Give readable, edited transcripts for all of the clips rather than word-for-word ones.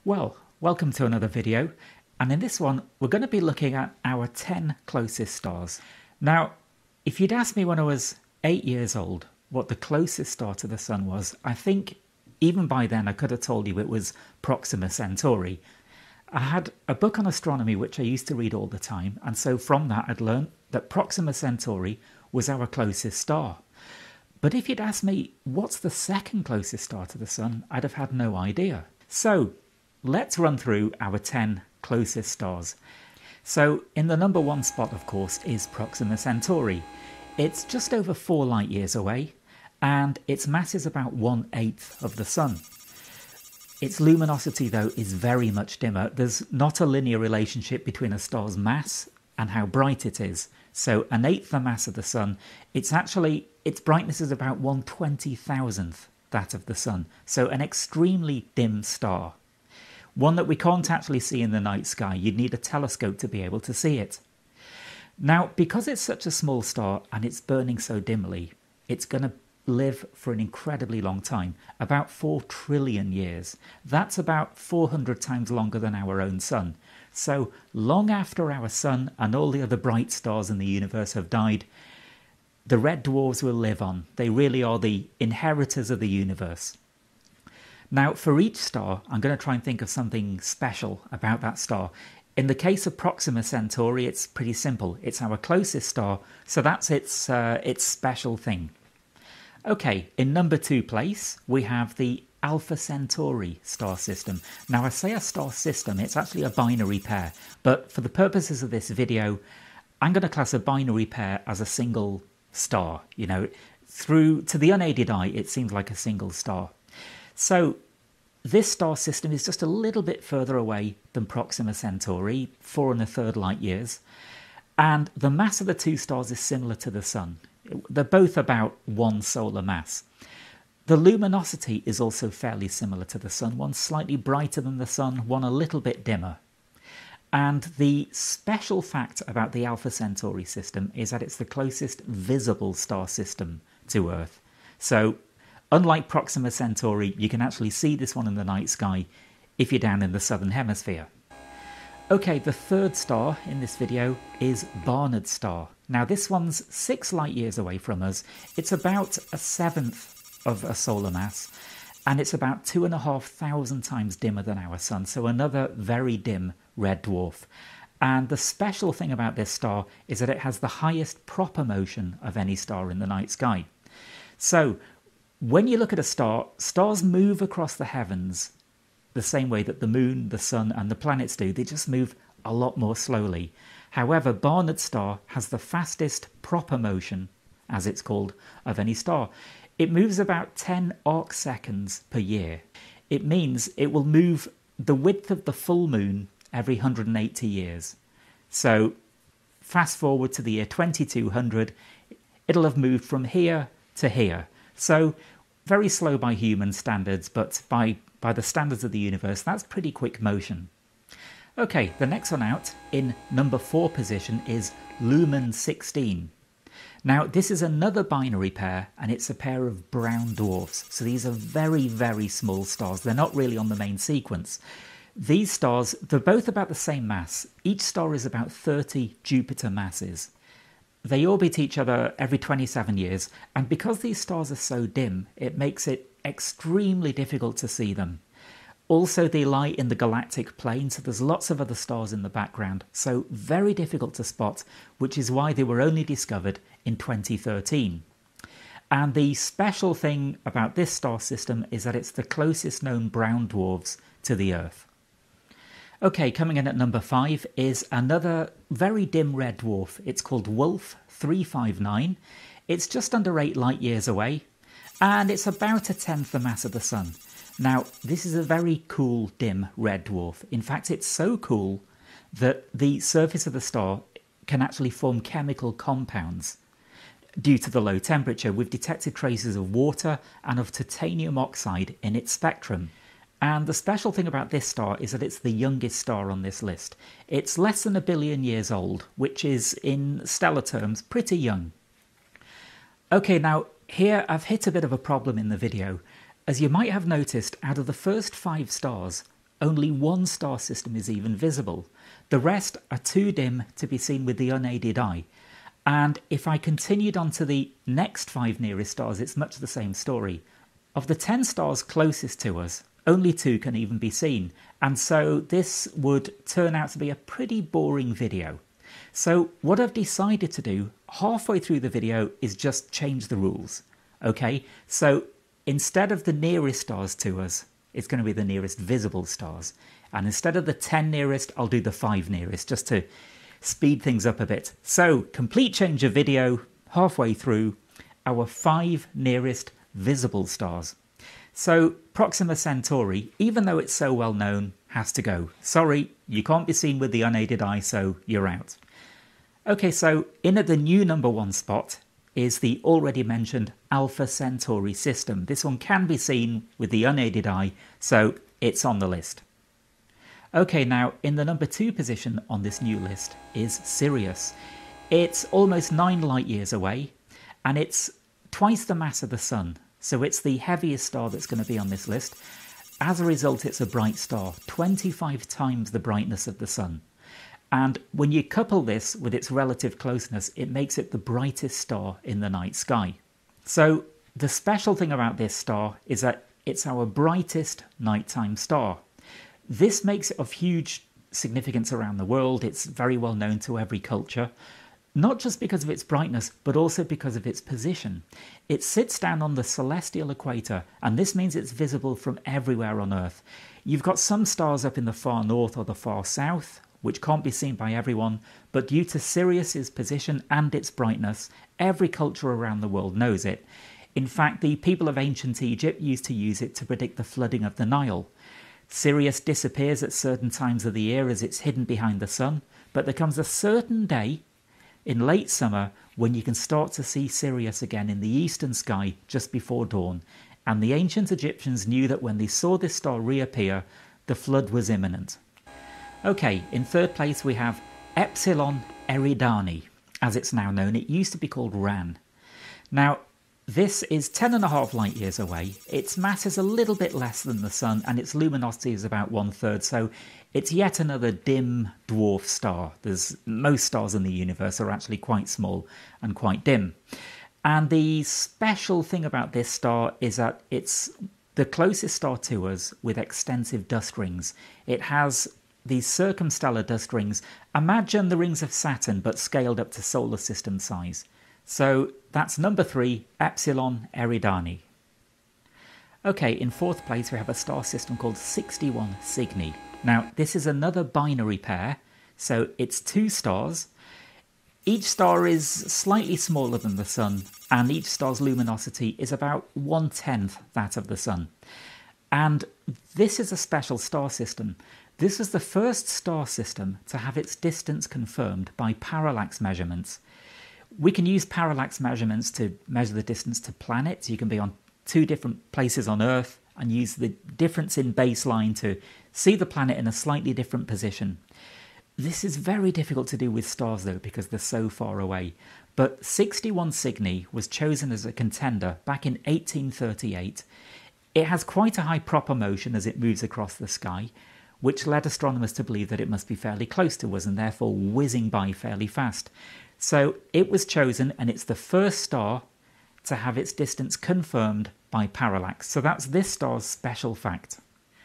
Well, welcome to another video, and in this one we're going to be looking at our 10 closest stars. Now, if you'd asked me when I was 8 years old what the closest star to the Sun was, I think even by then I could have told you it was Proxima Centauri. I had a book on astronomy which I used to read all the time, and so from that I'd learned that Proxima Centauri was our closest star. But if you'd asked me what's the second closest star to the Sun, I'd have had no idea. So let's run through our 10 closest stars. So in the number one spot, of course, is Proxima Centauri. It's just over 4 light years away, and its mass is about 1/8 of the Sun. Its luminosity, though, is very much dimmer. There's not a linear relationship between a star's mass and how bright it is. So 1/8 the mass of the Sun, its brightness is about 1/20,000th that of the Sun. So an extremely dim star. One that we can't actually see in the night sky. You'd need a telescope to be able to see it. Now, because it's such a small star and it's burning so dimly, it's going to live for an incredibly long time, about 4 trillion years. That's about 400 times longer than our own Sun. So long after our Sun and all the other bright stars in the universe have died, the red dwarfs will live on. They really are the inheritors of the universe. Now, for each star, I'm going to try and think of something special about that star. In the case of Proxima Centauri, it's pretty simple. It's our closest star, so that's its special thing. Okay, in number 2 place, we have the Alpha Centauri star system. Now, I say a star system, it's actually a binary pair, but for the purposes of this video, I'm going to class a binary pair as a single star. You know, to the unaided eye, it seems like a single star. So this star system is just a little bit further away than Proxima Centauri, 4 1/3 light years, and the mass of the two stars is similar to the Sun. They're both about 1 solar mass. The luminosity is also fairly similar to the Sun, one slightly brighter than the Sun, one a little bit dimmer. And the special fact about the Alpha Centauri system is that it's the closest visible star system to Earth. So unlike Proxima Centauri, you can actually see this one in the night sky if you're down in the southern hemisphere. Okay, the third star in this video is Barnard's star. Now this one's 6 light years away from us. It's about 1/7 of a solar mass, and it's about 2,500 times dimmer than our Sun, so another very dim red dwarf. And the special thing about this star is that it has the highest proper motion of any star in the night sky. So when you look at a star, stars move across the heavens the same way that the Moon, the Sun and the planets do. They just move a lot more slowly. However, Barnard's star has the fastest proper motion, as it's called, of any star. It moves about 10 arc seconds per year. It means it will move the width of the full moon every 180 years. So fast forward to the year 2200, it'll have moved from here to here. So very slow by human standards, but by the standards of the universe, that's pretty quick motion. Okay, the next one out in number 4 position is Lumen 16. Now, this is another binary pair, and it's a pair of brown dwarfs. So these are very, very small stars. They're not really on the main sequence. These stars, they're both about the same mass. Each star is about 30 Jupiter masses. They orbit each other every 27 years, and because these stars are so dim, it makes it extremely difficult to see them. Also, they lie in the galactic plane, so there's lots of other stars in the background, so very difficult to spot, which is why they were only discovered in 2013. And the special thing about this star system is that it's the closest known brown dwarfs to the Earth. Okay, coming in at number 5 is another very dim red dwarf. It's called Wolf 359. It's just under 8 light years away, and it's about 1/10 the mass of the Sun. Now, this is a very cool dim red dwarf. In fact, it's so cool that the surface of the star can actually form chemical compounds. Due to the low temperature, we've detected traces of water and of titanium oxide in its spectrum. And the special thing about this star is that it's the youngest star on this list. It's less than 1 billion years old, which is, in stellar terms, pretty young. Okay, now here I've hit a bit of a problem in the video. As you might have noticed, out of the first 5 stars, only one star system is even visible. The rest are too dim to be seen with the unaided eye. And if I continued on to the next 5 nearest stars, it's much the same story. Of the 10 stars closest to us, only 2 can even be seen, and so this would turn out to be a pretty boring video. So what I've decided to do halfway through the video is just change the rules. Okay, so instead of the nearest stars to us, it's going to be the nearest visible stars. And instead of the 10 nearest, I'll do the 5 nearest, just to speed things up a bit. So, complete change of video, halfway through, our 5 nearest visible stars. So, Proxima Centauri, even though it's so well known, has to go. Sorry, you can't be seen with the unaided eye, so you're out. Okay, so in at the new number 1 spot is the already mentioned Alpha Centauri system. This one can be seen with the unaided eye, so it's on the list. Okay, now in the number 2 position on this new list is Sirius. It's almost 9 light years away, and it's twice the mass of the Sun, so it's the heaviest star that's going to be on this list. As a result, it's a bright star, 25 times the brightness of the Sun. And when you couple this with its relative closeness, it makes it the brightest star in the night sky. So the special thing about this star is that it's our brightest nighttime star. This makes it of huge significance around the world. It's very well known to every culture, not just because of its brightness, but also because of its position. It sits down on the celestial equator, and this means it's visible from everywhere on Earth. You've got some stars up in the far north or the far south, which can't be seen by everyone, but due to Sirius's position and its brightness, every culture around the world knows it. In fact, the people of ancient Egypt used to use it to predict the flooding of the Nile. Sirius disappears at certain times of the year as it's hidden behind the Sun, but there comes a certain day in late summer when you can start to see Sirius again in the eastern sky just before dawn, and the ancient Egyptians knew that when they saw this star reappear, the flood was imminent. Okay, in third place we have Epsilon Eridani, as it's now known. It used to be called Ran. Now, this is 10.5 light years away. Its mass is a little bit less than the Sun, and its luminosity is about 1/3, so it's yet another dim dwarf star. Most stars in the universe are actually quite small and quite dim. And the special thing about this star is that it's the closest star to us with extensive dust rings. It has these circumstellar dust rings. Imagine the rings of Saturn, but scaled up to solar system size. So that's number 3, Epsilon Eridani. Okay, in fourth place we have a star system called 61 Cygni. Now, this is another binary pair, so it's 2 stars. Each star is slightly smaller than the Sun, and each star's luminosity is about 1/10 that of the Sun. And this is a special star system. This is the first star system to have its distance confirmed by parallax measurements. We can use parallax measurements to measure the distance to planets. You can be on 2 different places on Earth and use the difference in baseline to see the planet in a slightly different position. This is very difficult to do with stars though, because they're so far away. But 61 Cygni was chosen as a contender back in 1838. It has quite a high proper motion as it moves across the sky, which led astronomers to believe that it must be fairly close to us and therefore whizzing by fairly fast. So it was chosen, and it's the first star to have its distance confirmed by parallax. So that's this star's special fact.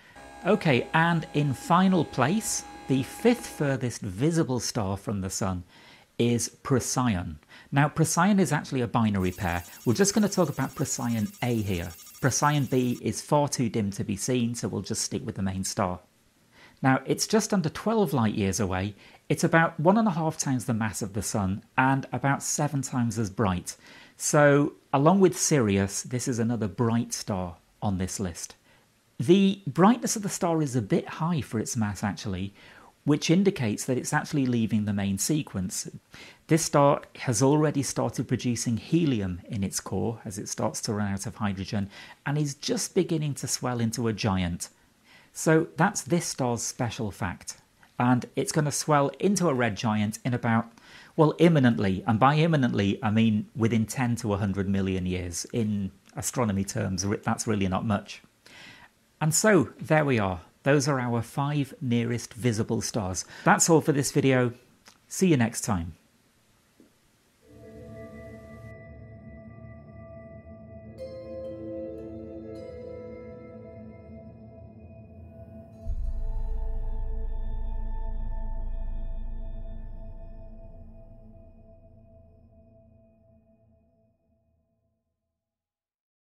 Okay, and in final place, the 5th furthest visible star from the Sun is Procyon. Now, Procyon is actually a binary pair. We're just going to talk about Procyon A here. Procyon B is far too dim to be seen, so we'll just stick with the main star. Now, it's just under 12 light years away. It's about 1.5 times the mass of the Sun and about 7 times as bright. So, along with Sirius, this is another bright star on this list. The brightness of the star is a bit high for its mass, actually, which indicates that it's actually leaving the main sequence. This star has already started producing helium in its core as it starts to run out of hydrogen, and is just beginning to swell into a giant. So that's this star's special fact, and it's going to swell into a red giant in about, well, imminently, and by imminently I mean within 10 to 100 million years. In astronomy terms, that's really not much. And so there we are, Those are our 5 nearest visible stars. That's all for this video. See you next time.